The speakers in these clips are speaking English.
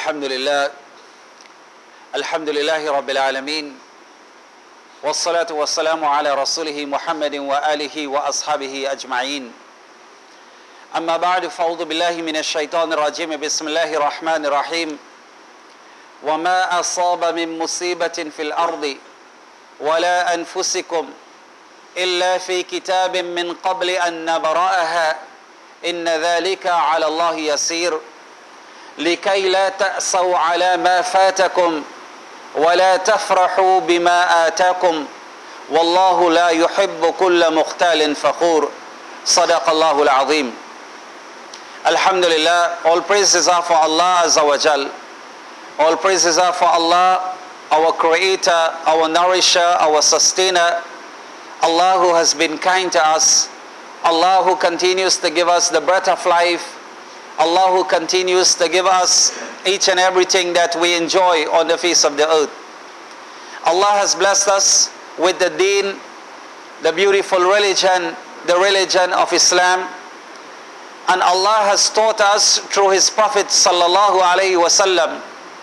Alhamdulillah, Alhamdulillahi Rabbil Alameen, wassalatu wassalamu ala rasulihi Muhammadin wa alihi wa ashabihi ajma'in. Amma ba'du, fa'udhu billahi minash shaitanir rajim, bismillahir rahmanir rahim. Wa ma asaba min musibatin fil ardi wala anfusikum illa fi kitabin min qabli an nabra'aha inna dhalika ala Allah yasir. لكي لا تأسوا على ما فاتكم ولا تفرحوا بما آتاكم والله لا يحب كل مختال فخور صدق الله العظيم. Alhamdulillah, all praises are for Allah Azza wa Jal. All praises are for Allah, our creator, our nourisher, our sustainer. Allah who has been kind to us, Allah who continues to give us the breath of life, Allah who continues to give us each and everything that we enjoy on the face of the earth. Allah has blessed us with the deen, the beautiful religion, the religion of Islam. And Allah has taught us through His Prophet sallallahu alaihi wasallam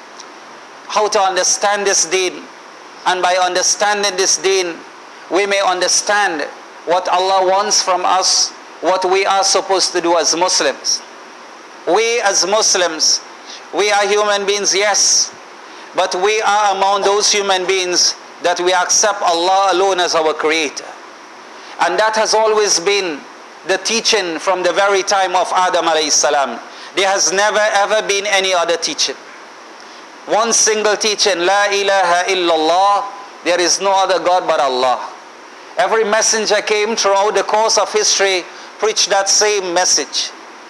how to understand this deen. And by understanding this deen, we may understand what Allah wants from us, what we are supposed to do as Muslims. We as Muslims, we are human beings, yes, but we are among those human beings that we accept Allah alone as our creator. And that has always been the teaching from the very time of Adam alayhi salam. There has never ever been any other teaching. One single teaching, La ilaha illallah, there is no other God but Allah. Every messenger came throughout the course of history, preached that same message.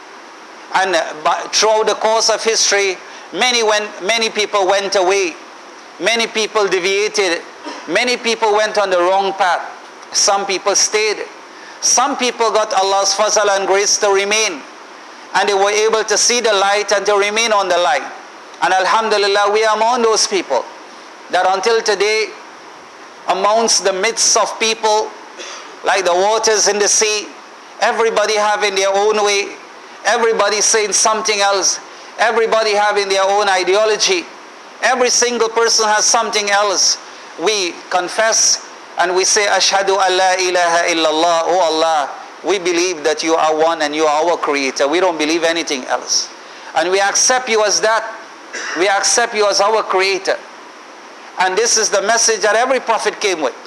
And throughout the course of history, many people went away. Many people deviated. Many people went on the wrong path. Some people stayed. Some people got Allah's fazal and grace to remain. And they were able to see the light and to remain on the light. And Alhamdulillah, we are among those people that until today, amongst the midst of people, like the waters in the sea, everybody having their own way, everybody saying something else, everybody having their own ideology, every single person has something else. We confess and we say, Ashhadu an la ilaha illallah, oh Allah, we believe that you are one and you are our creator. We don't believe anything else. And we accept you as that. We accept you as our creator. And this is the message that every prophet came with.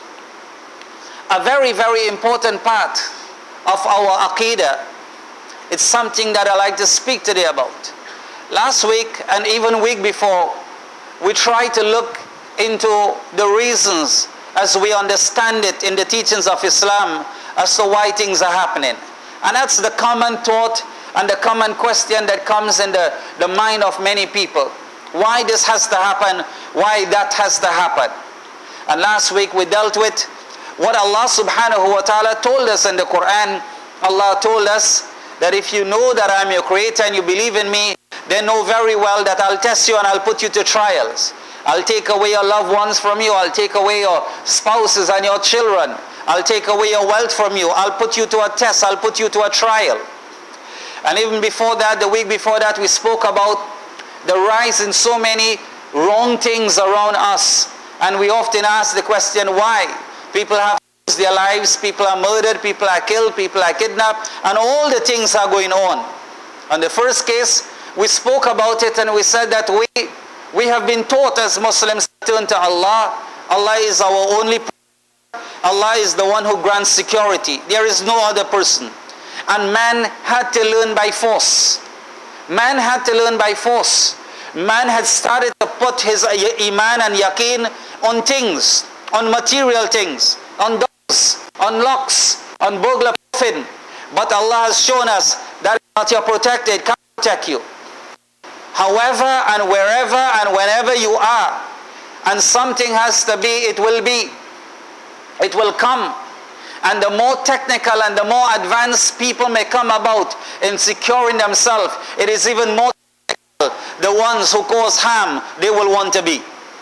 A very, very important part of our aqidah. It's something that I like to speak today about. Last week and even week before, we tried to look into the reasons as we understand it in the teachings of Islam as to why things are happening. And that's the common thought and the common question that comes in the mind of many people. Why this has to happen? Why that has to happen? And last week we dealt with what Allah subhanahu wa ta'ala told us in the Quran. Allah told us that if you know that I'm your creator and you believe in me, then know very well that I'll test you and I'll put you to trials. I'll take away your loved ones from you. I'll take away your spouses and your children. I'll take away your wealth from you. I'll put you to a test. I'll put you to a trial. And even before that, the week before that, we spoke about the rise in so many wrong things around us. And we often ask the question, why? People have their lives, people are murdered, people are killed, people are kidnapped, and all the things are going on. On the first case, we spoke about it and we said that we have been taught as Muslims to turn to Allah. Allah is our only person. Allah is the one who grants security. There is no other person. And man had to learn by force. Man had to learn by force. Man had started to put his iman and yaqeen on things, on material things, on on locks, on burglar proofing. But Allah has shown us that you're protected, can't protect you. However and wherever and whenever you are, and something has to be, it will be. It will come. And the more technical and the more advanced people may come about in securing themselves, it is even more technical. The ones who cause harm, they will want to be.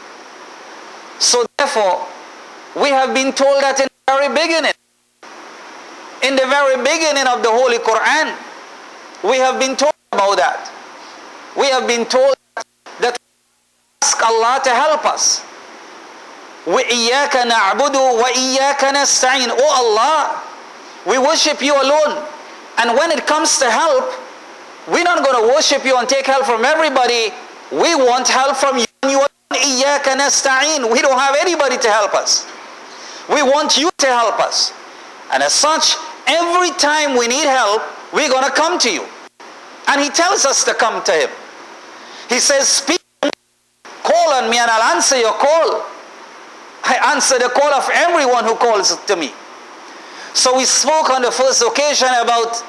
So therefore, we have been told that in the very beginning. In the very beginning of the Holy Quran, we have been told about that. We have been told that Allah to help us. وَإِيَّاكَ نَعْبُدُ وَإِيَّاكَ نَسْتَعِينُ. Oh Allah, we worship you alone. And when it comes to help, we're not going to worship you and take help from everybody. We want help from you and you alone. إِيَّاكَ نَسْتَعِينُ. We don't have anybody to help us. We want you to help us. And as such, every time we need help, we're going to come to you. And he tells us to come to him. He says, speak to me, call on me, and I'll answer your call. I answer the call of everyone who calls to me. So we spoke on the first occasion about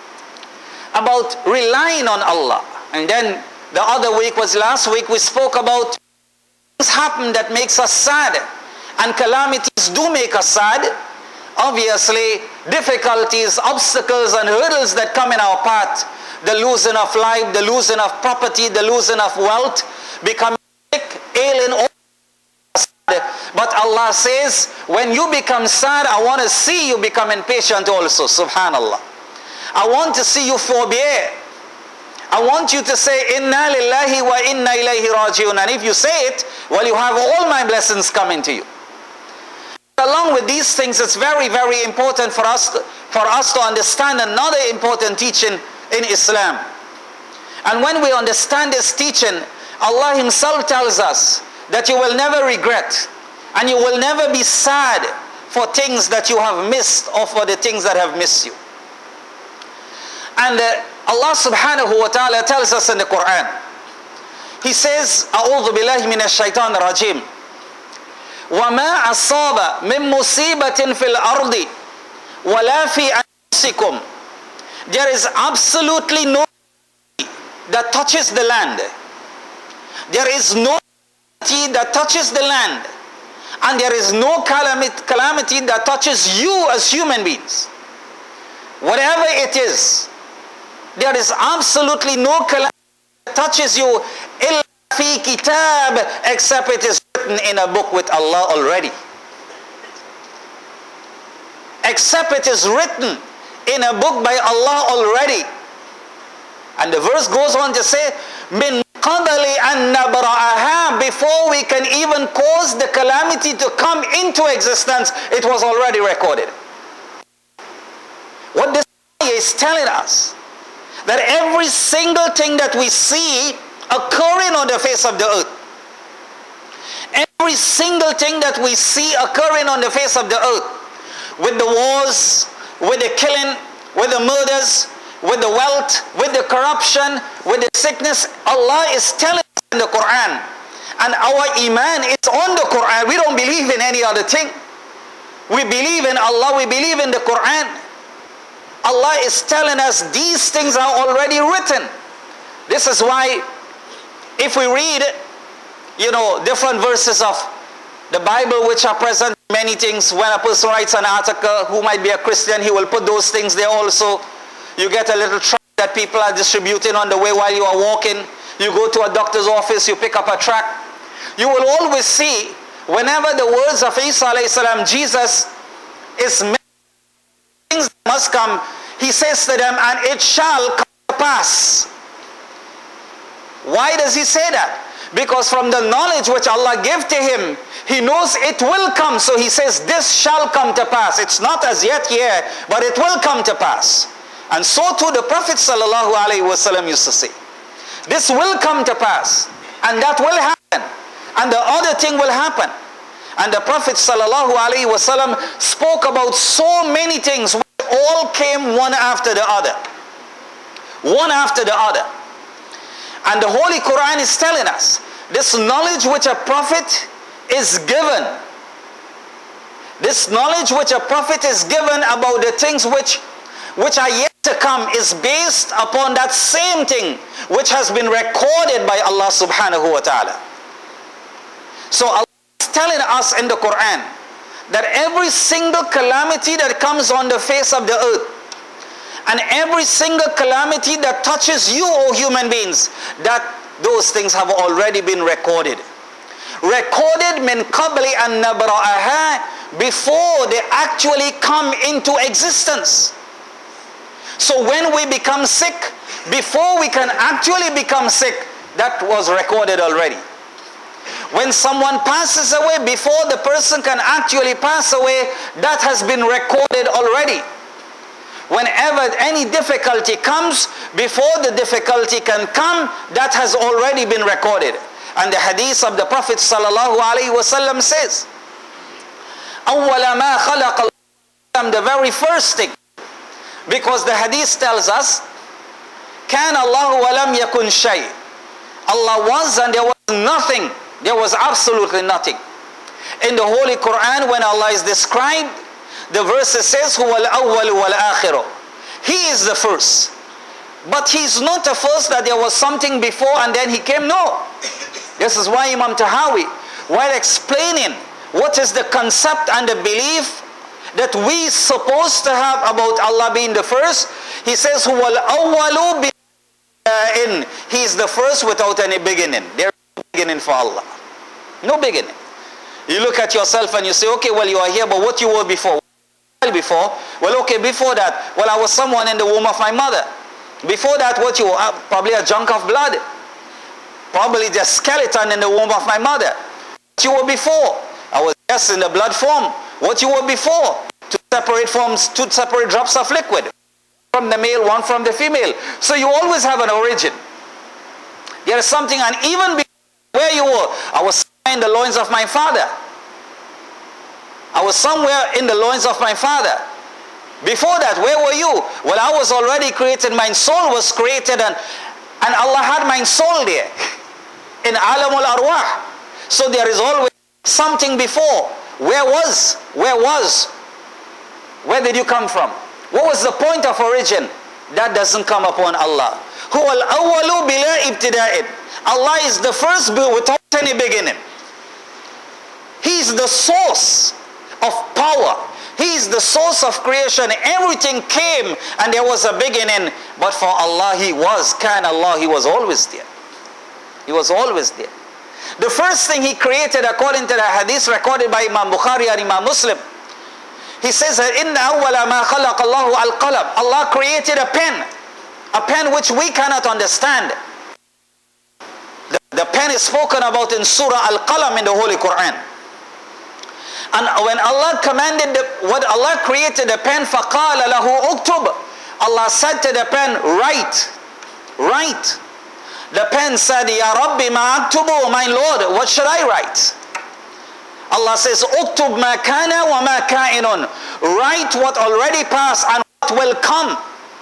relying on Allah. And then the other week was last week, we spoke about things happen that makes us sad. And calamities do make us sad. Obviously, difficulties, obstacles and hurdles that come in our path. The losing of life, the losing of property, the losing of wealth, becoming sick, ailing, all sad. But Allah says, when you become sad, I want to see you become impatient also. Subhanallah. I want to see you forbear. I want you to say, Inna lillahi wa inna ilayhi raji'un. And if you say it, well, you have all my blessings coming to you. Along with these things, it's very, very important for us to understand another important teaching in Islam. And when we understand this teaching, Allah Himself tells us that you will never regret and you will never be sad for things that you have missed or for the things that have missed you. And Allah subhanahu wa ta'ala tells us in the Quran, He says, أعوذ بالله من الشيطان الرجيم وما أصاب من مصيبة في الأرض ولا في أنفسكم. There is absolutely no that touches the land. There is no that touches the land. And there is no calamity that touches you as human beings. Whatever it is, there is absolutely no calamity that touches you illa fi kitab, except it is written in a book with Allah already. Except it is written in a book by Allah already. And the verse goes on to say, min qabli an nabra'aha, before we can even cause the calamity to come into existence, it was already recorded. What this is telling us, that every single thing that we see occurring on the face of the earth, every single thing that we see occurring on the face of the earth, with the wars, with the killing, with the murders, with the wealth, with the corruption, with the sickness, Allah is telling us in the Quran. And our iman is on the Quran. We don't believe in any other thing. We believe in Allah, we believe in the Quran. Allah is telling us these things are already written. This is why if we read, different verses of the Bible which are present in many things, when a person writes an article who might be a Christian, he will put those things there also. You get a little tract that people are distributing on the way while you are walking. You go to a doctor's office, you pick up a tract. You will always see, whenever the words of Isa alayhi salam, Jesus, is things must come, he says to them, and it shall come to pass. Why does he say that? Because from the knowledge which Allah gave to him, he knows it will come. So he says, this shall come to pass. It's not as yet here, but it will come to pass. And so too the Prophet sallallahu alaihi wasallam used to say, this will come to pass, and that will happen, and the other thing will happen. And the Prophet sallallahu alaihi wasallam spoke about so many things which all came one after the other. One after the other. And the Holy Quran is telling us, this knowledge which a prophet is given, this knowledge which a prophet is given about the things which are yet to come, is based upon that same thing which has been recorded by Allah subhanahu wa ta'ala. So Allah is telling us in the Quran that every single calamity that comes on the face of the earth, and every single calamity that touches you, O human beings, that those things have already been recorded. Recorded min qabli an nabra'aha, before they actually come into existence. So when we become sick, before we can actually become sick, that was recorded already. When someone passes away, before the person can actually pass away, that has been recorded already. Whenever any difficulty comes, before the difficulty can come, that has already been recorded. And the hadith of the Prophet sallallahu alaihi wasallam says, أَوَّلَ مَا خَلَقَ اللَّهُ, the very first thing, because the hadith tells us, كَانَ اللَّهُ وَلَمْ يَكُنْ شَيْءٍ, Allah was and there was nothing. There was absolutely nothing. In the Holy Quran, when Allah is described, the verse says, هُوَ الْأَوَّلُ وَالْآخِرُ, He is the first. But He's not the first that there was something before and then He came. No. This is why Imam Tahawi, while explaining what is the concept and the belief that we supposed to have about Allah being the first, he says, هُوَ الْأَوَّلُ بِالْإِنْ, He is the first without any beginning. There is no beginning for Allah. No beginning. You look at yourself and you say, okay, well, you are here, but what you were before? Before? Well, okay, before that, well, I was someone in the womb of my mother. Before that, what you were? Probably a junk of blood. Probably the skeleton in the womb of my mother. What you were before? I was just in the blood form. What you were before? Two separate drops of liquid. From the male, one from the female. So you always have an origin. There is something, and even before where you were, I was in the loins of my father. I was somewhere in the loins of my father. Before that, where were you? Well, I was already created. My soul was created, and Allah had my soul there. In Alamul Arwah. So there is always something before. Where was? Where did you come from? What was the point of origin? That doesn't come upon Allah. هُوَ الْأَوَّلُ بِلَا إِبْتِدَاءٍ, Allah is the first without any beginning. He is the source of power. He is the source of creation. Everything came and there was a beginning. But for Allah, He was. Allah, He was always there. He was always there. The first thing He created, according to the hadith recorded by Imam Bukhari and Imam Muslim, he says that إِنَّ أَوَّلَ مَا خَلَقَ اللَّهُ الْقَلَمَ, Allah created a pen which we cannot understand. The pen is spoken about in Surah Al-Qalam in the Holy Quran. And when Allah commanded, what Allah created the pen, فَقَالَ لَهُ أُكْتُبْ, Allah said to the pen, write. The pen said, Ya Rabbi ma aktubu, my Lord, what should I write? Allah says, Uktub ma kana wa ma ka'inun, write what already passed and what will come.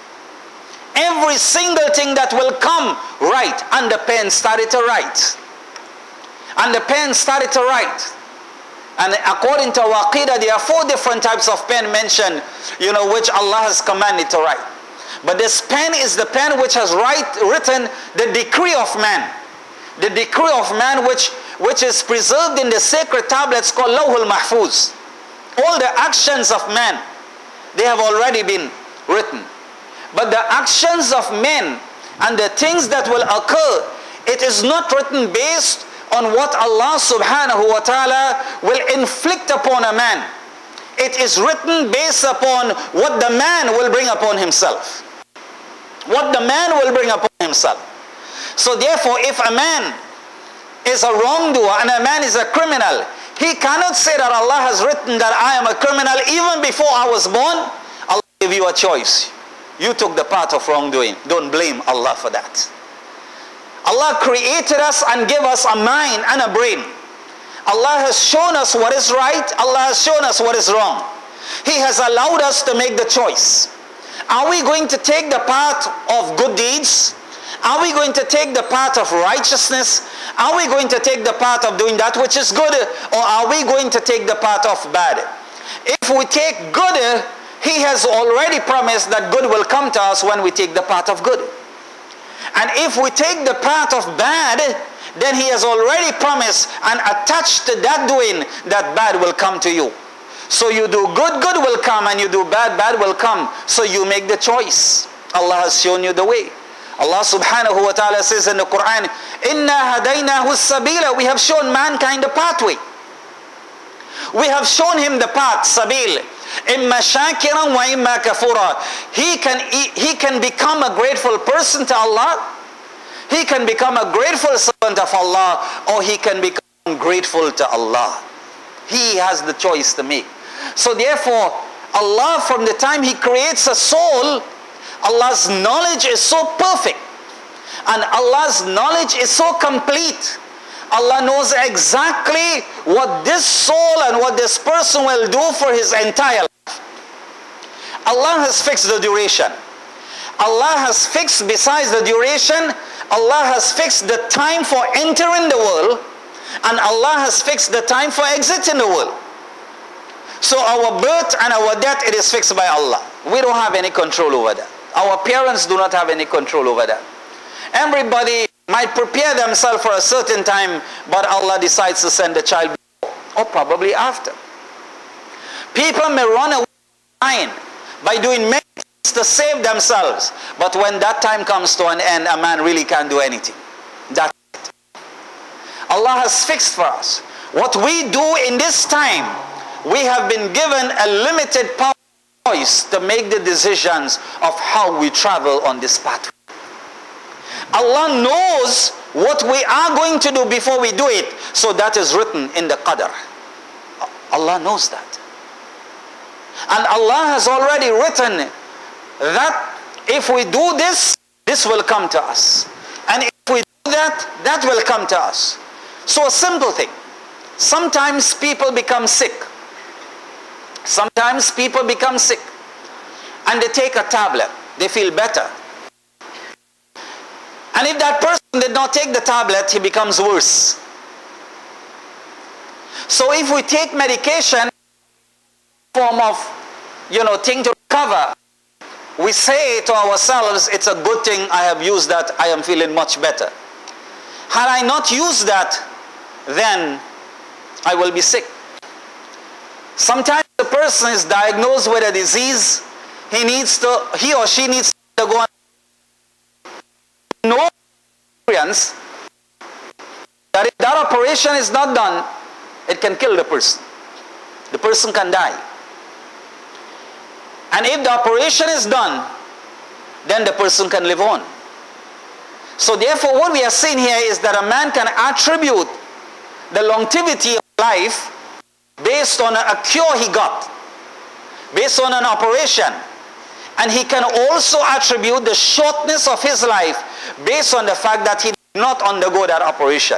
Every single thing that will come, write. And the pen started to write. And the pen started to write. And according to Waqidah, there are 4 different types of pen mentioned, which Allah has commanded to write. But this pen is the pen which has written the decree of man. The decree of man which is preserved in the sacred tablets called Lawhul Mahfuz. All the actions of man, they have already been written. But the actions of men and the things that will occur, it is not written based on what Allah subhanahu wa ta'ala will inflict upon a man. It is written based upon what the man will bring upon himself. What the man will bring upon himself. So therefore, if a man is a wrongdoer and a man is a criminal, he cannot say that Allah has written that I am a criminal even before I was born. Allah gave you a choice. You took the path of wrongdoing. Don't blame Allah for that. Allah created us and gave us a mind and a brain. Allah has shown us what is right. Allah has shown us what is wrong. He has allowed us to make the choice. Are we going to take the path of good deeds? Are we going to take the path of righteousness? Are we going to take the path of doing that which is good? Or are we going to take the path of bad? If we take good, He has already promised that good will come to us when we take the path of good. And if we take the path of bad, then He has already promised and attached to that doing that bad will come to you. So you do good, good will come, and you do bad, bad will come. So you make the choice. Allah has shown you the way. Allah subhanahu wa ta'ala says in the Quran, Inna hadaynahu sabila, we have shown mankind the pathway. We have shown him the path, sabil. Imma shakiran wa imma kafura. He can become a grateful person to Allah. He can become a grateful servant of Allah, or he can become ungrateful to Allah. He has the choice to make. So therefore, Allah, from the time He creates a soul, Allah's knowledge is so perfect. And Allah's knowledge is so complete. Allah knows exactly what this soul and what this person will do for his entire life. Allah has fixed the duration. Allah has fixed, besides the duration, Allah has fixed the time for entering the world, and Allah has fixed the time for exiting the world. So our birth and our death, it is fixed by Allah. We don't have any control over that. Our parents do not have any control over that. Everybody might prepare themselves for a certain time, but Allah decides to send the child before, or probably after. People may run away by doing many things to save themselves, but when that time comes to an end, a man really can't do anything. That's it. Allah has fixed for us. What we do in this time, we have been given a limited power choice to make the decisions of how we travel on this pathway. Allah knows what we are going to do before we do it. So that is written in the Qadr. Allah knows that. And Allah has already written that if we do this, this will come to us. And if we do that, that will come to us. So a simple thing. Sometimes people become sick. Sometimes people become sick. And they take a tablet. They feel better. And if that person did not take the tablet, he becomes worse. So if we take medication, form of, thing to recover, we say to ourselves, it's a good thing I have used that, I am feeling much better. Had I not used that, then I will be sick. Sometimes the person is diagnosed with a disease, he or she needs to go on no experience that if that operation is not done, it can kill the person. The person can die. And if the operation is done, then the person can live on. So therefore, what we are seeing here is that a man can attribute the longevity of life based on a cure he got, based on an operation. And he can also attribute the shortness of his life based on the fact that he did not undergo that operation.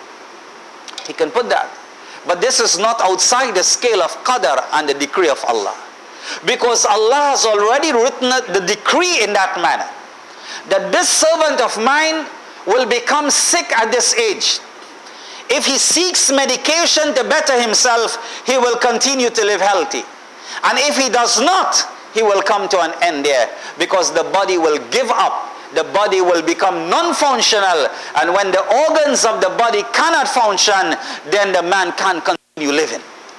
He can put that. But this is not outside the scale of Qadr and the decree of Allah. Because Allah has already written the decree in that manner, that this servant of mine will become sick at this age. If he seeks medication to better himself, he will continue to live healthy. And if he does not, he will come to an end there, because the body will give up. The body will become non-functional, and when the organs of the body cannot function, then the man can't continue living.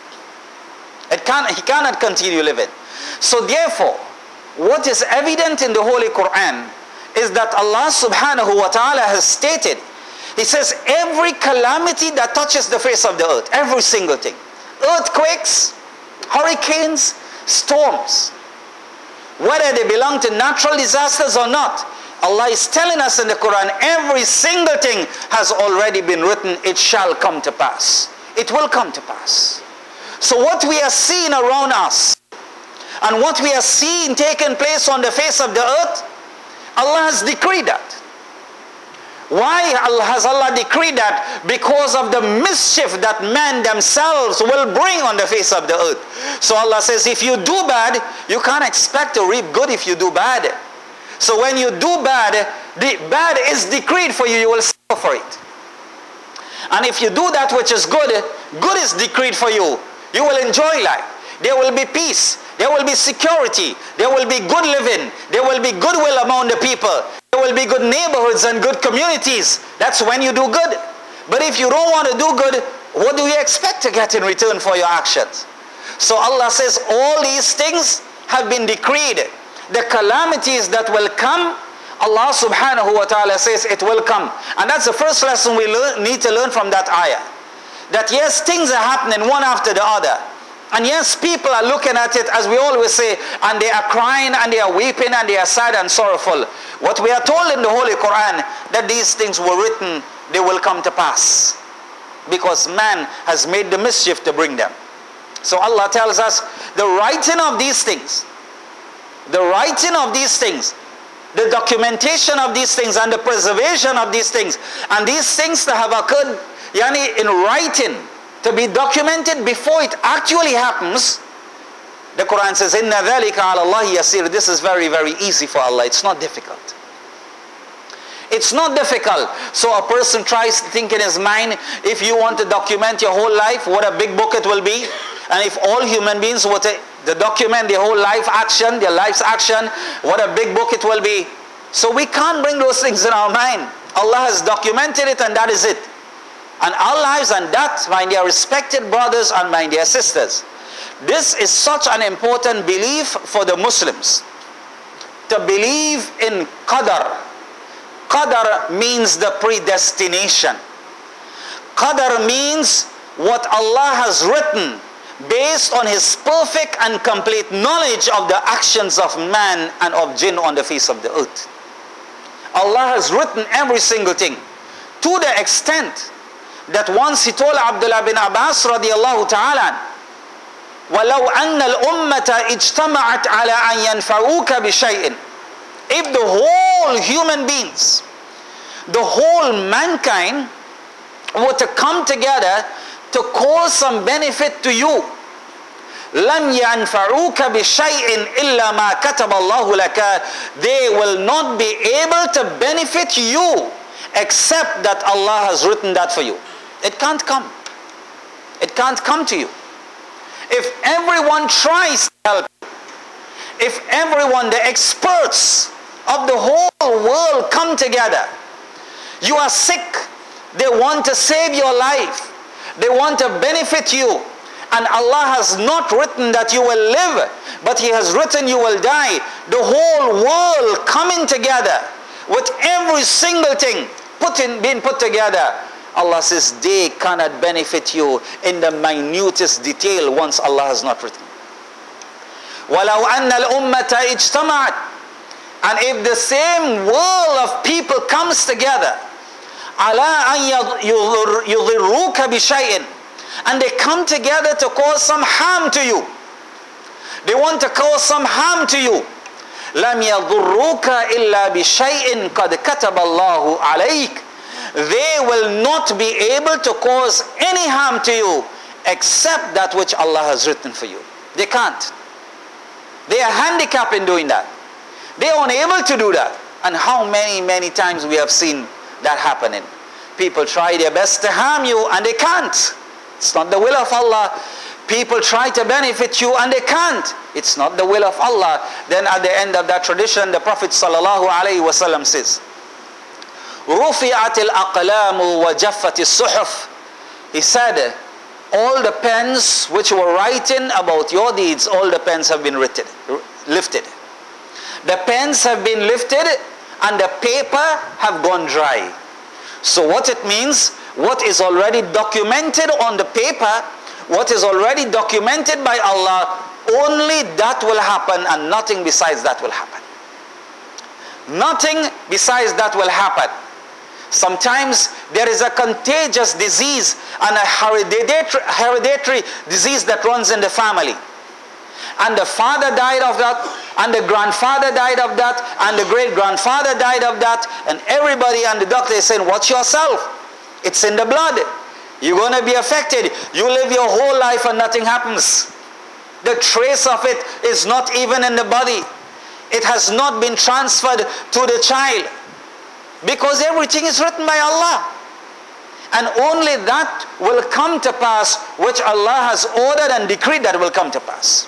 He cannot continue living. So therefore, what is evident in the Holy Quran is that Allah subhanahu wa ta'ala has stated, He says, every calamity that touches the face of the earth, every single thing, earthquakes, hurricanes, storms, whether they belong to natural disasters or not, Allah is telling us in the Quran, every single thing has already been written. It shall come to pass. It will come to pass. So what we are seeing around us and what we are seeing taking place on the face of the earth, Allah has decreed that. Why has Allah decreed that? Because of the mischief that men themselves will bring on the face of the earth. So Allah says, if you do bad, you can't expect to reap good if you do bad. So when you do bad, the bad is decreed for you, you will suffer for it. And if you do that which is good, good is decreed for you. You will enjoy life. There will be peace. There will be security. There will be good living. There will be goodwill among the people. There will be good neighborhoods and good communities. That's when you do good. But if you don't want to do good, what do you expect to get in return for your actions? So Allah says all these things have been decreed. The calamities that will come, Allah subhanahu wa ta'ala says it will come. And that's the first lesson we need to learn from that ayah. That yes, things are happening one after the other. And yes, people are looking at it, as we always say, and they are crying and they are weeping and they are sad and sorrowful. What we are told in the Holy Quran, that these things were written, they will come to pass. because man has made the mischief to bring them. So Allah tells us the writing of these things, the writing of these things, the documentation of these things and the preservation of these things, and these things that have occurred in writing, to be documented before it actually happens. The Quran says, Inna dhalika ala Allahi yasir. This is very, very easy for Allah. It's not difficult. It's not difficult. So a person tries to think in his mind, if you want to document your whole life, what a big book it will be. And if all human beings were to document their whole life action, their life's action, what a big book it will be. So we can't bring those things in our mind. Allah has documented it, and that is it. And our lives, and that, my dear respected brothers and my dear sisters, this is such an important belief for the Muslims. To believe in Qadar. Qadar means the predestination. Qadar means what Allah has written based on His perfect and complete knowledge of the actions of man and of jinn on the face of the earth. Allah has written every single thing, to the extent that once He told Abdullah bin Abbas radiyallahu ta'ala, وَلَوْ أَنَّ الْأُمَّةَ اجْتَمَعَتْ عَلَىٰ أَنْ يَنْفَعُوكَ بِشَيْءٍ. If the whole human beings, the whole mankind were to come together to cause some benefit to you, لَمْ يَنْفَعُوكَ بِشَيْءٍ إِلَّا مَا كَتَبَ اللَّهُ لَكَ. They will not be able to benefit you except that Allah has written that for you. It can't come. It can't come to you. If everyone tries to help you, if everyone, the experts of the whole world come together, you are sick, they want to save your life, they want to benefit you, and Allah has not written that you will live, but He has written you will die. The whole world coming together with every single thing being put together, Allah says they cannot benefit you in the minutest detail once Allah has not written. وَلَوْ أَنَّ الْأُمَّةَ اجْتَمَعَتْ. And if the same world of people comes together, عَلَىٰ أَنْ يُضِرُّوكَ بِشَيْءٍ, and they come together to cause some harm to you, they want to cause some harm to you, لَمْ يَضُرُّوكَ إِلَّا بِشَيْءٍ قَدْ كَتَبَ اللَّهُ عَلَيْكَ. They will not be able to cause any harm to you except that which Allah has written for you. They can't. They are handicapped in doing that. They are unable to do that. And how many times we have seen that happening. People try their best to harm you and they can't. It's not the will of Allah. People try to benefit you and they can't. It's not the will of Allah. Then at the end of that tradition, the Prophet ﷺ says, رُفِعَتِ الْأَقْلَامُ وَجَفَّتِ الصُّحُفُ. He said, all the pens which were writing about your deeds, all the pens have been lifted. The pens have been lifted and the paper have gone dry. So what it means, what is already documented on the paper, what is already documented by Allah, only that will happen and nothing besides that will happen. Nothing besides that will happen. Sometimes there is a contagious disease and a hereditary disease that runs in the family. And the father died of that, and the grandfather died of that, and the great-grandfather died of that, and everybody and the doctor is saying, watch yourself. It's in the blood. You're going to be affected. You live your whole life and nothing happens. The trace of it is not even in the body. It has not been transferred to the child. Because everything is written by Allah. And only that will come to pass which Allah has ordered and decreed that will come to pass.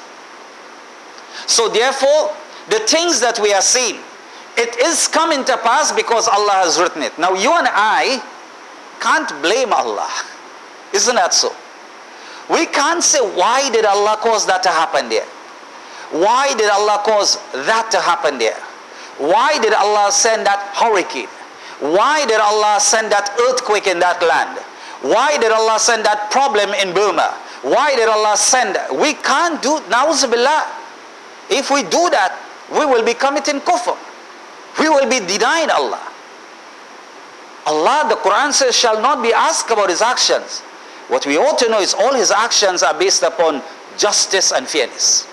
So therefore, the things that we are seeing, it is coming to pass because Allah has written it. Now you and I can't blame Allah. Isn't that so? We can't say, why did Allah cause that to happen there? Why did Allah cause that to happen there? Why did Allah send that hurricane? Why did Allah send that earthquake in that land? Why did Allah send that problem in Burma? Why did Allah send? We can't do, na'uzubillah. If we do that, we will be committing kufr. We will be denying Allah. Allah, the Quran says, shall not be asked about his actions. What we ought to know is all his actions are based upon justice and fairness.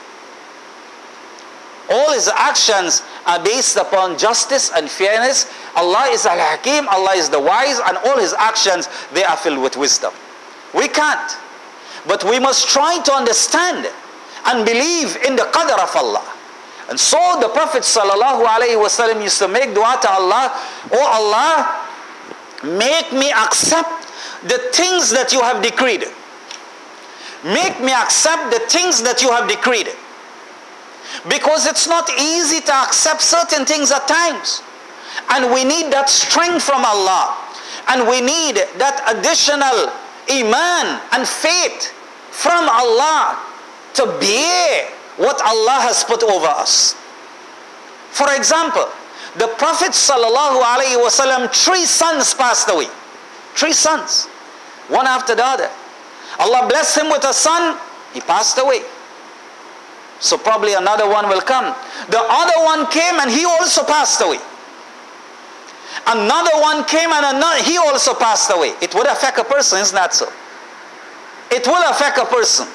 All his actions are based upon justice and fairness. Allah is Al-Hakim, Allah is the wise, and all his actions, they are filled with wisdom. We can't. But we must try to understand and believe in the qadr of Allah. And so the Prophet ﷺ used to make dua to Allah, "Oh Allah, make me accept the things that you have decreed. Make me accept the things that you have decreed." Because it's not easy to accept certain things at times. And we need that strength from Allah. And we need that additional iman and faith from Allah to bear what Allah has put over us. For example, the Prophet ﷺ, 3 sons passed away. 3 sons, one after the other. Allah blessed him with a son, he passed away. So probably another one will come. The other one came and he also passed away. Another one came and he also passed away. It would affect a person, isn't that so? It will affect a person.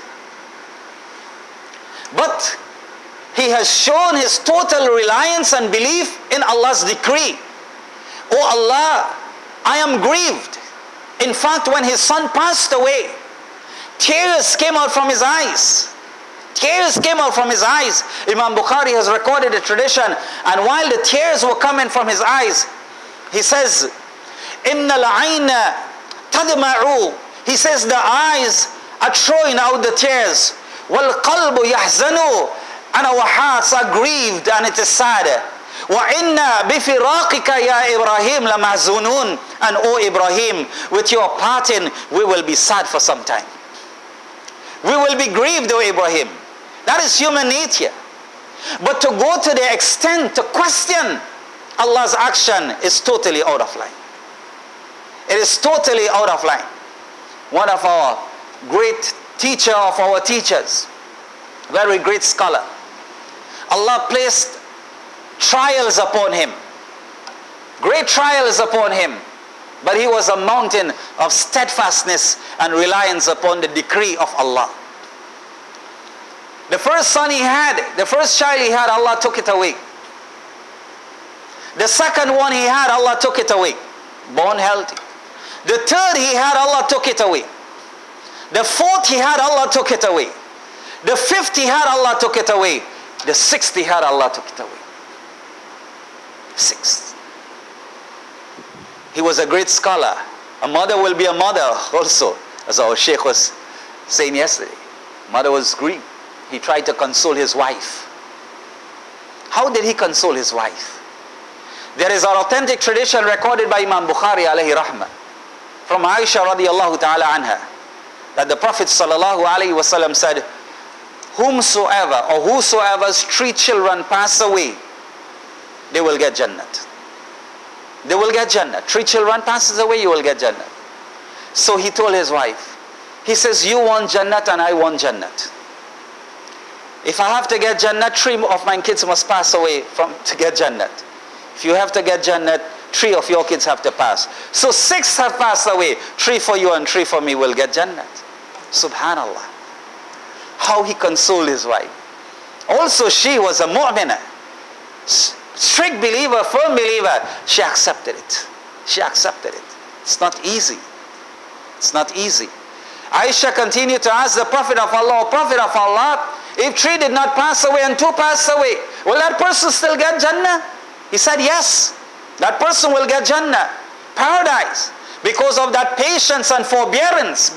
But he has shown his total reliance and belief in Allah's decree. Oh Allah, I am grieved. In fact, when his son passed away, tears came out from his eyes. Tears came out from his eyes. Imam Bukhari has recorded a tradition, and while the tears were coming from his eyes, he says, "Inna al-ayna tadma'u." He says the eyes are throwing out the tears. "Wal qalbu yahzanu," and our hearts are grieved and it is sad. "Wa inna bifiraqika ya Ibrahim lamahzunun," and O Ibrahim, with your parting we will be sad for some time. We will be grieved, O Ibrahim. That is human nature. But to go to the extent to question Allah's action is totally out of line. It is totally out of line. One of our great teacher of our teachers, very great scholar, Allah placed trials upon him. Great trials upon him. But he was a mountain of steadfastness and reliance upon the decree of Allah. The first son he had, the first child he had, Allah took it away. The second one he had, Allah took it away. Born healthy. The third he had, Allah took it away. The fourth he had, Allah took it away. The fifth he had, Allah took it away. The sixth he had, Allah took it away. Sixth. He was a great scholar. A mother will be a mother also, as our Sheikh was saying yesterday. Mother was grieved. He tried to console his wife. How did he console his wife? There is an authentic tradition recorded by Imam Bukhari alayhi rahmah, from Aisha radiallahu ta'ala anha, that the Prophet sallallahu alayhi wasallam said, "Whomsoever or whosoever's 3 children pass away, they will get Jannat." They will get Jannah. 3 children passes away, you will get Jannah. So he told his wife, he says, "You want Jannat and I want Jannat. If I have to get Jannat, 3 of my kids must pass away to get Jannat. If you have to get Jannat, 3 of your kids have to pass. So 6 have passed away. 3 for you and 3 for me will get Jannat." Subhanallah. How he consoled his wife. Also she was a mu'minah. Strict believer, firm believer. She accepted it. She accepted it. It's not easy. It's not easy. Aisha continued to ask the Prophet of Allah, "O Prophet of Allah, if 3 did not pass away and 2 passed away, will that person still get Jannah?" He said, "Yes, that person will get Jannah, paradise, because of that patience and forbearance."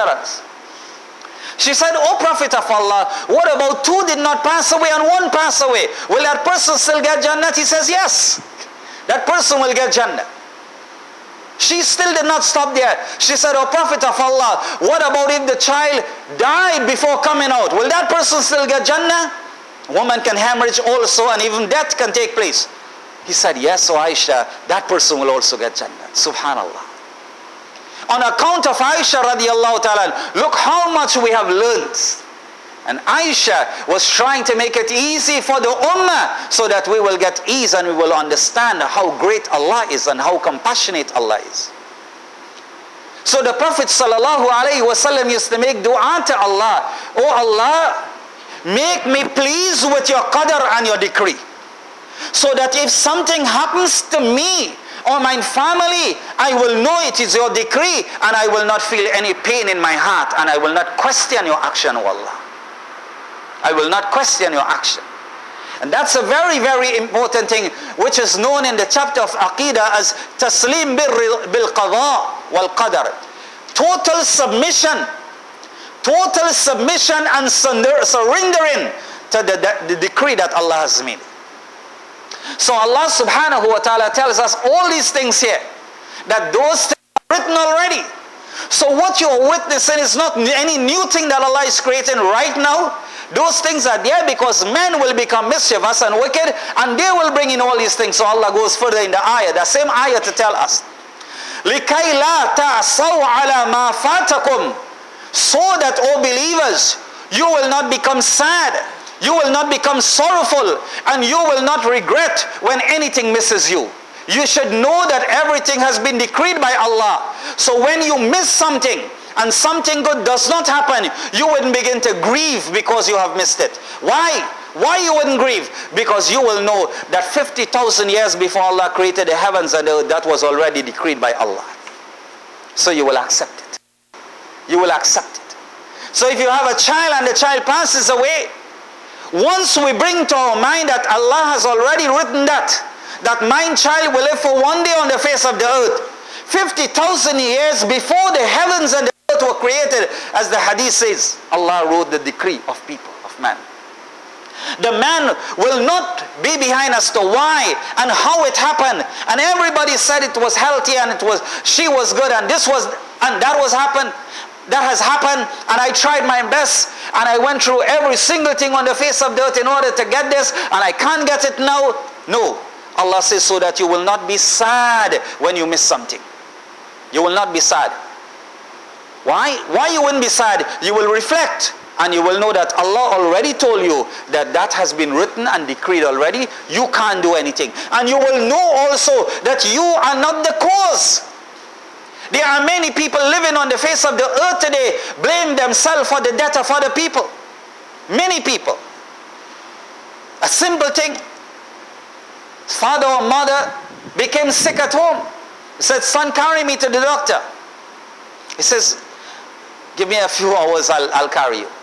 She said, "O Prophet of Allah, what about 2 did not pass away and 1 passed away? Will that person still get Jannah?" He says, "Yes, that person will get Jannah." She still did not stop there. She said, "O Prophet of Allah, what about if the child died before coming out? Will that person still get Jannah? Woman can hemorrhage also, and even death can take place." He said, "Yes, O Aisha, that person will also get Jannah." Subhanallah. On account of Aisha radiallahu ta'ala, look how much we have learned. And Aisha was trying to make it easy for the ummah so that we will get ease and we will understand how great Allah is and how compassionate Allah is. So the Prophet ﷺ used to make dua to Allah. Oh Allah, make me pleased with your qadr and your decree. So that if something happens to me or my family, I will know it is your decree and I will not feel any pain in my heart and I will not question your action, O Allah. I will not question your action. And that's a very, very important thing which is known in the chapter of Aqidah as Taslim bil Qadha wal Qadar. Total submission and surrendering to the decree that Allah has made. So Allah subhanahu wa ta'ala tells us all these things here, that those things are written already. So what you are witnessing is not any new thing that Allah is creating right now. Those things are there because men will become mischievous and wicked and they will bring in all these things. So Allah goes further in the ayah, the same ayah, to tell us, لِكَيْ لَا تَعْصَوْا عَلَى مَا فَاتَكُمْ, so that, O believers, you will not become sad, you will not become sorrowful, and you will not regret when anything misses you. You should know that everything has been decreed by Allah. So when you miss something, and something good does not happen, you wouldn't begin to grieve because you have missed it. Why? Why you wouldn't grieve? Because you will know that 50,000 years before Allah created the heavens and the earth, that was already decreed by Allah. So you will accept it. You will accept it. So if you have a child and the child passes away, once we bring to our mind that Allah has already written that my child will live for one day on the face of the earth, 50,000 years before the heavens and the earth were created, as the hadith says, Allah wrote the decree of people, of man. The man will not be behind as to why and how it happened. And everybody said it was healthy and she was good and this was, and that has happened, and I tried my best and I went through every single thing on the face of the earth in order to get this and I can't get it now. No. Allah says so that you will not be sad when you miss something. You will not be sad. Why? Why you wouldn't be sad? You will reflect and you will know that Allah already told you that that has been written and decreed already. You can't do anything. And you will know also that you are not the cause. There are many people living on the face of the earth today blame themselves for the death of other people. Many people. A simple thing. Father or mother became sick at home. He said, son, carry me to the doctor. He says, give me a few hours, I'll carry you.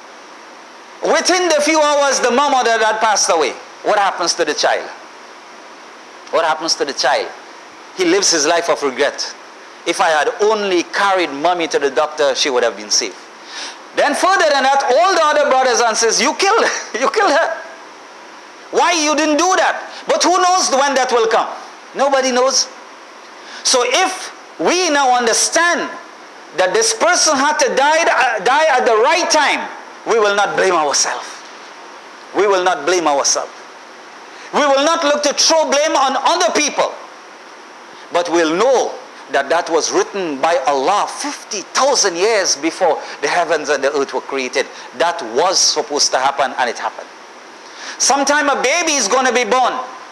Within the few hours, the mom or the dad passed away. What happens to the child? What happens to the child? He lives his life of regret. If I had only carried mommy to the doctor, she would have been safe. Then further than that, all the other brothers and sisters, you killed her. Why you didn't do that? But who knows when that will come? Nobody knows. So if we now understand that this person had to die at the right time, we will not blame ourselves. We will not blame ourselves. We will not look to throw blame on other people. But we'll know that that was written by Allah 50,000 years before the heavens and the earth were created. That was supposed to happen, and it happened. Sometime a baby is going to be born.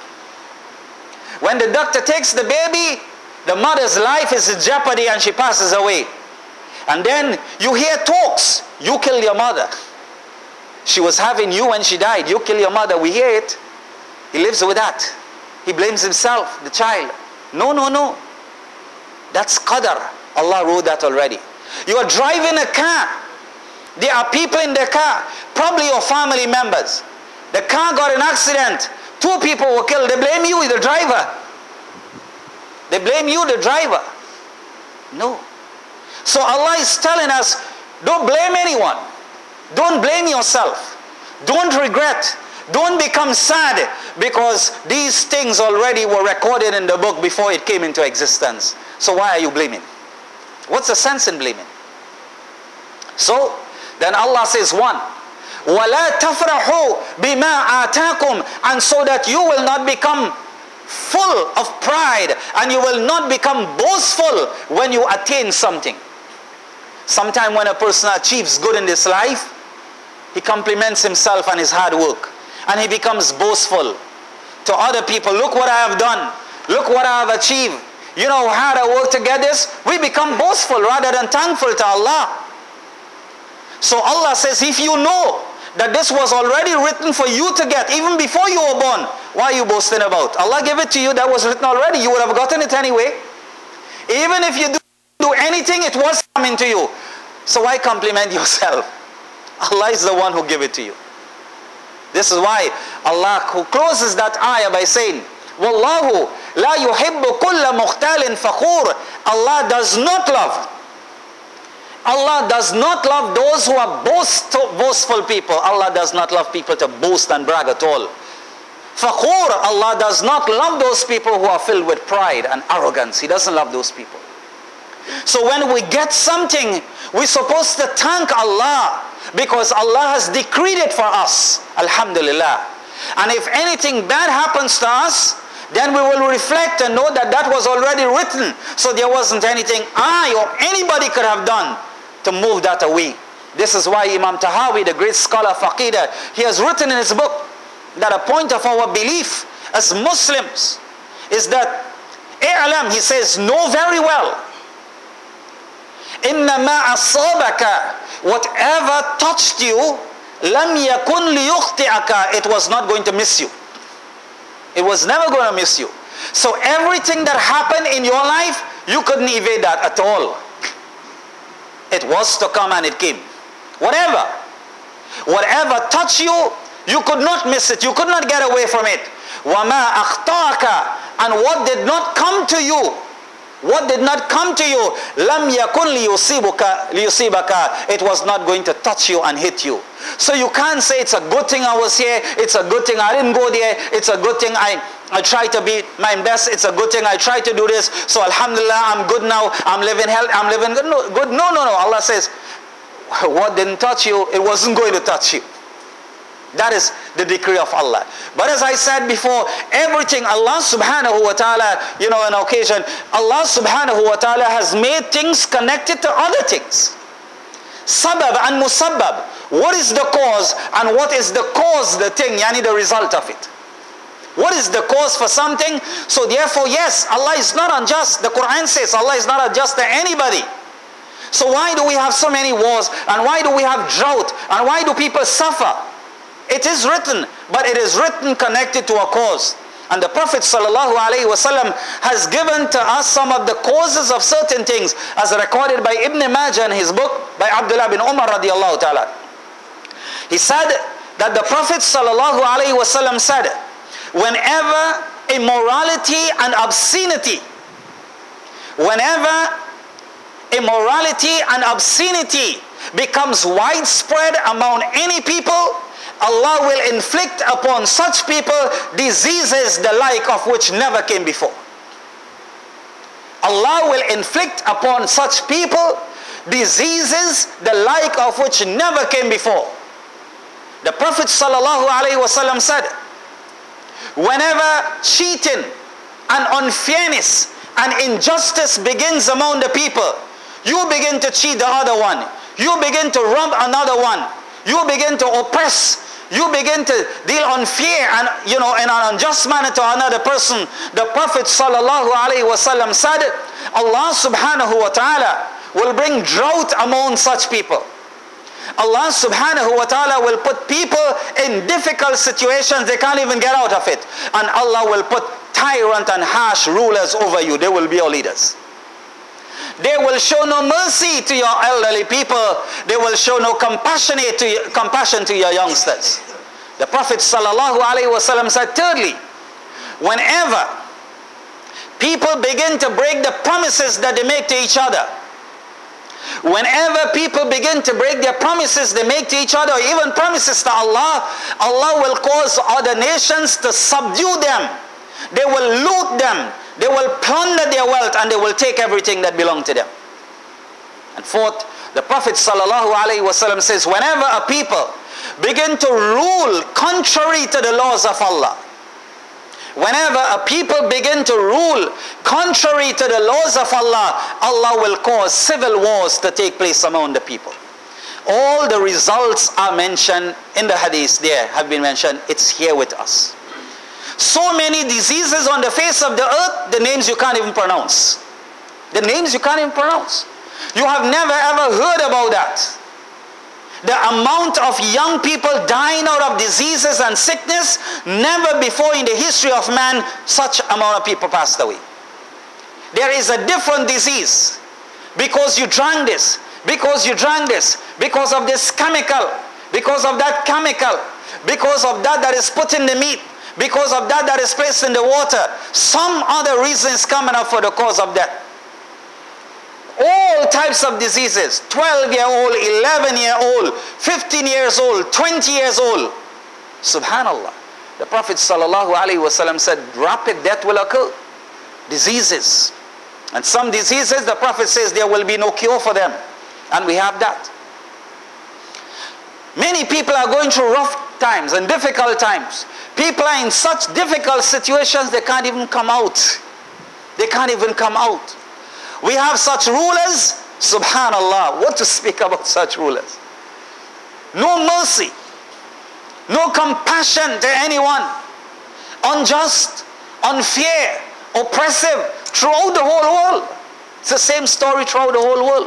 When the doctor takes the baby, the mother's life is in jeopardy and she passes away. And then you hear talks. You killed your mother. She was having you when she died. You kill your mother. We hear it. He lives with that. He blames himself, the child. No, no, no. That's qadar. Allah wrote that already. You are driving a car. There are people in the car, probably your family members. The car got an accident. 2 people were killed. They blame you, the driver. They blame you, the driver. No. So Allah is telling us, don't blame anyone. Don't blame yourself. Don't regret. Don't become sad, because these things already were recorded in the book before it came into existence. So why are you blaming? What's the sense in blaming? So then Allah says, 1, وَلَا تَفْرَحُوا بِمَا آتَاكُمْ, and so that you will not become full of pride and you will not become boastful when you attain something. Sometime when a person achieves good in this life, He compliments himself and his hard work. And he becomes boastful to other people. Look what I have done. Look what I have achieved. You know how hard I work to get this? We become boastful rather than thankful to Allah. So Allah says, if you know that this was already written for you to get, even before you were born, why are you boasting about? Allah gave it to you, that was written already. You would have gotten it anyway. Even if you do anything, it was coming to you. So why compliment yourself? Allah is the one who gave it to you. This is why Allah closes that ayah by saying, Wallahu la yuhibbu kulla mukhtalin fakhur. Allah does not love those who are boastful people. Allah does not love people to boast and brag at all. Fakhur, Allah does not love those people who are filled with pride and arrogance. He doesn't love those people. So when we get something, we're supposed to thank Allah, because Allah has decreed it for us. Alhamdulillah. And if anything bad happens to us, then we will reflect and know that that was already written. So there wasn't anything I or anybody could have done to move that away. This is why Imam Tahawi, the great scholar of Aqidah, he has written in his book that a point of our belief as Muslims is that, i'lam, he says, know very well, إِنَّمَا أَصَابَكَ, whatever touched you, لَمْ يَكُنْ لِيُخْتِعَكَ, it was not going to miss you. It was never going to miss you. So everything that happened in your life, you couldn't evade that at all. It was to come and it came. Whatever touched you, you could not miss it. You could not get away from it. وَمَا أَخْطَاكَ, and what did not come to you, لَمْ يَكُنْ لِيُصِيبَكَ, it was not going to touch you and hit you. So you can't say it's a good thing I was here, it's a good thing I didn't go there, it's a good thing I try to be my best, it's a good thing I try to do this, so alhamdulillah I'm good now, I'm living health, I'm living good. No. Allah says, what didn't touch you, it wasn't going to touch you. That is the decree of Allah. But as I said before, everything Allah subhanahu wa ta'ala, on occasion, Allah subhanahu wa ta'ala has made things connected to other things. Sabab and musabbab. What is the cause and what is the cause, the thing, the result of it? What is the cause for something? So therefore, yes, Allah is not unjust. The Quran says Allah is not unjust to anybody. So why do we have so many wars? And why do we have drought? And why do people suffer? It is written, but it is written connected to a cause. And the Prophet ﷺ has given to us some of the causes of certain things, as recorded by Ibn Majah in his book, by Abdullah bin Umar radiallahu ta'ala. He said that the Prophet ﷺ said, whenever immorality and obscenity becomes widespread among any people, Allah will inflict upon such people diseases the like of which never came before. Allah will inflict upon such people diseases the like of which never came before. The Prophet ﷺ said, whenever cheating and unfairness and injustice begins among the people, you begin to cheat the other one, you begin to rob another one, you begin to oppress, you begin to deal unfair and in an unjust manner to another person. The Prophet ﷺ said, Allah subhanahu wa ta'ala will bring drought among such people. Allah subhanahu wa ta'ala will put people in difficult situations, they can't even get out of it. And Allah will put tyrant and harsh rulers over you. They will be your leaders. They will show no mercy to your elderly people. They will show no compassion to your youngsters. The Prophet ﷺ said, thirdly, whenever people begin to break the promises that they make to each other, whenever people begin to break their promises they make to each other, even promises to Allah, Allah will cause other nations to subdue them. They will loot them. They will plunder their wealth and they will take everything that belongs to them. And fourth, the Prophet ﷺ says, whenever a people begin to rule contrary to the laws of Allah, whenever a people begin to rule contrary to the laws of Allah, Allah will cause civil wars to take place among the people. All the results are mentioned in the hadith there, have been mentioned. It's here with us. So many diseases on the face of the earth, the names you can't even pronounce. The names you can't even pronounce. You have never ever heard about that. The amount of young people dying out of diseases and sickness, never before in the history of man, such amount of people passed away. There is a different disease. Because you drank this, because you drank this, because of this chemical, because of that chemical, because of that is put in the meat, because of that is placed in the water. Some other reason is coming up for the cause of death. All types of diseases, 12-year-old, 11-year-old, 15 years old, 20 years old. Subhanallah. The Prophet ﷺ said rapid death will occur. Diseases. And some diseases, the Prophet says there will be no cure for them. And we have that. Many people are going through rough times and difficult times. People are in such difficult situations they can't even come out. They can't even come out. We have such rulers, subhanallah, what to speak about such rulers? No mercy, no compassion to anyone, unjust, unfair, oppressive throughout the whole world. It's the same story throughout the whole world.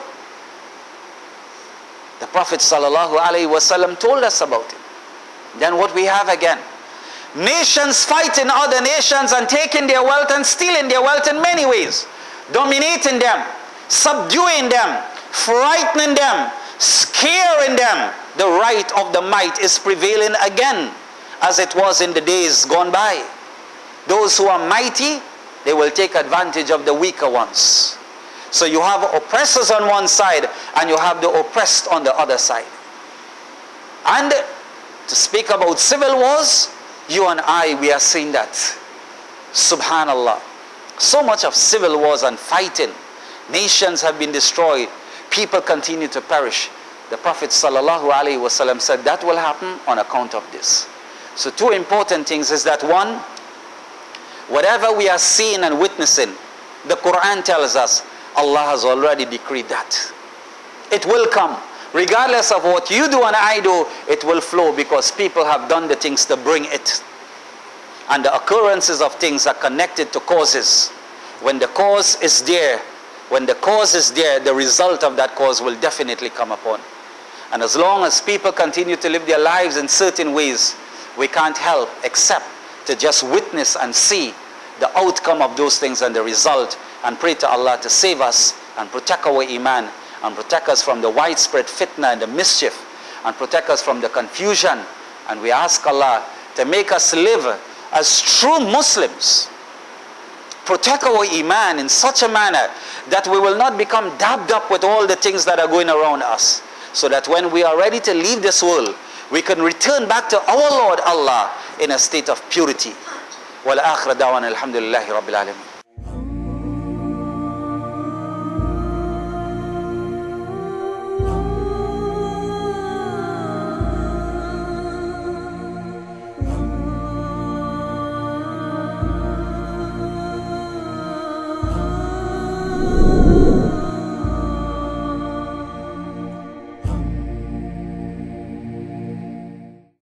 The Prophet ﷺ told us about it. Then what we have again? Nations fighting other nations and taking their wealth and stealing their wealth in many ways. Dominating them, subduing them, frightening them, scaring them. The right of the might is prevailing again, as it was in the days gone by. Those who are mighty, they will take advantage of the weaker ones. So you have oppressors on one side, and you have the oppressed on the other side. And to speak about civil wars, you and I, we are seeing that. Subhanallah. So much of civil wars and fighting. Nations have been destroyed. People continue to perish. The Prophet ﷺ said that will happen on account of this. So two important things is that one, whatever we are seeing and witnessing, the Quran tells us Allah has already decreed that. It will come. Regardless of what you do and I do, it will flow because people have done the things to bring it. And the occurrences of things are connected to causes. When the cause is there, the result of that cause will definitely come upon. And as long as people continue to live their lives in certain ways, we can't help except to just witness and see the outcome of those things and the result, and pray to Allah to save us and protect our iman and protect us from the widespread fitna and the mischief and protect us from the confusion. And we ask Allah to make us live as true Muslims. Protect our iman in such a manner that we will not become dabbed up with all the things that are going around us, so that when we are ready to leave this world, we can return back to our Lord Allah in a state of purity. Wal akhir da'wana alhamdulillahi rabbil alamin.